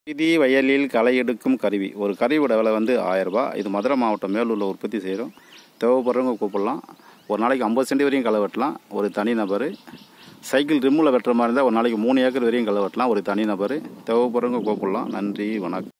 செய்தி வயலில் களை எடுக்கும் கருவி. ஒரு கருவியோட விலை வந்து 1000 ரூபா. இது மதுரை மாவட்டம் மேலூரில் உற்பத்தி செய்கிறோம். தேவைப்படுறவங்க கூப்பிடலாம். ஒரு நாளைக்கு 50 சென்ட் வரையும் களை வெட்டலாம் ஒரு தனி நபர். சைக்கிள் ரிம்மில் வெட்டுற மாதிரி இருந்தால் ஒரு நாளைக்கு 3 ஏக்கர் வரையும் களை வெட்டலாம் ஒரு தனி நபர். தேவைப்படுறவங்க கூப்பிடலாம். நன்றி, வணக்கம்.